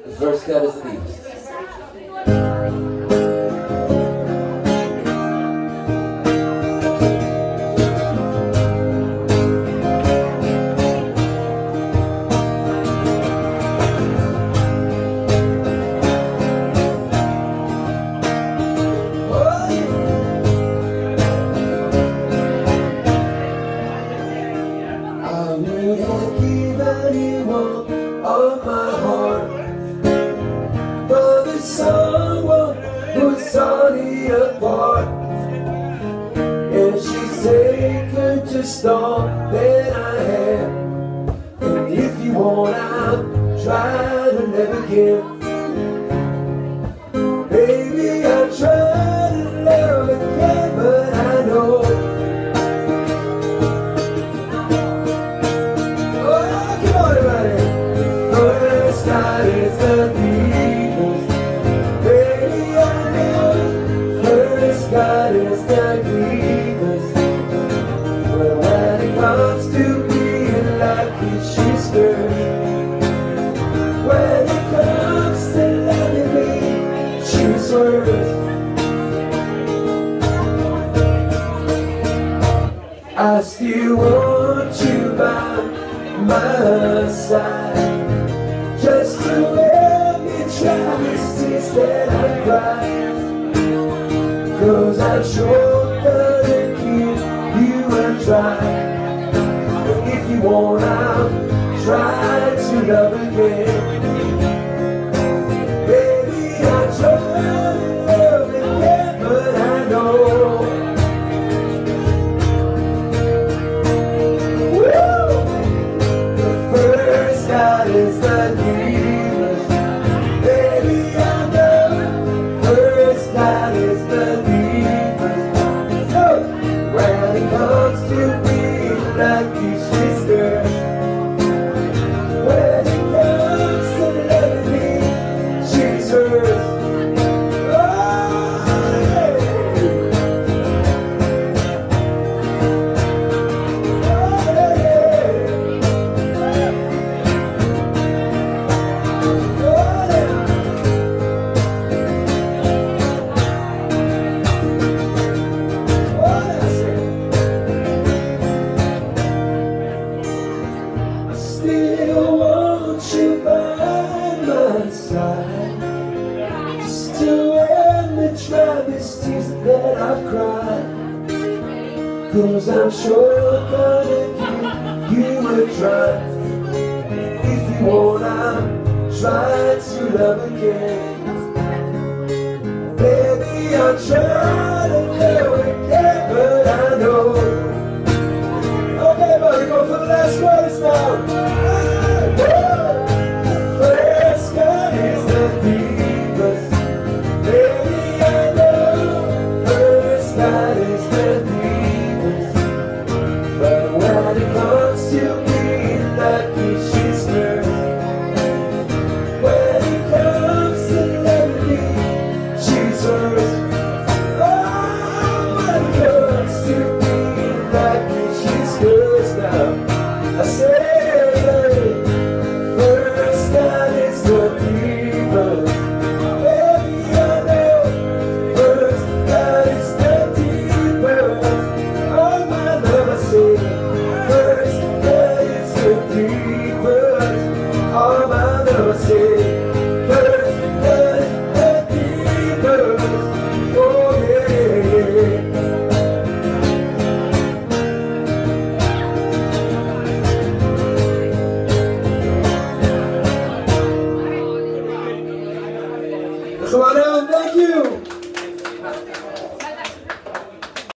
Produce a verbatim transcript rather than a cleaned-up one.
The first cut is the deepest. I would have given you all of my heart, but there's someone who's only apart, and she's taken just all that I have. And if you want out, try to live again. Baby, I try to love again, but I know God is the deepest. Baby, I know first God is the deepest. But when it comes to being lucky, she's first. When it comes to loving me, she's worst. I still want you by my side, just to let me try these tears that I cried. Cause I'm sure gonna give you a try. But if you want out, try to love again. Baby, I try to love again, but I know the first God is the deepest. Baby, I know first God is the deepest. So when it comes to being lucky, she's first. When it comes to loving me, she's first. Still want you by my side, just to let me try these tears that I've cried. Cause I'm sure gonna give you a try. If you want out, try to love again. Baby, I'll try to love again, but I know. Okay, buddy, go for the last chorus now. First God is the deepest. Baby, I know first God is the deepest. But when it comes to being lucky, she's first. When it comes to loving me, she's first. Oh, when it comes to being lucky, she's first now. I say come on down, thank you!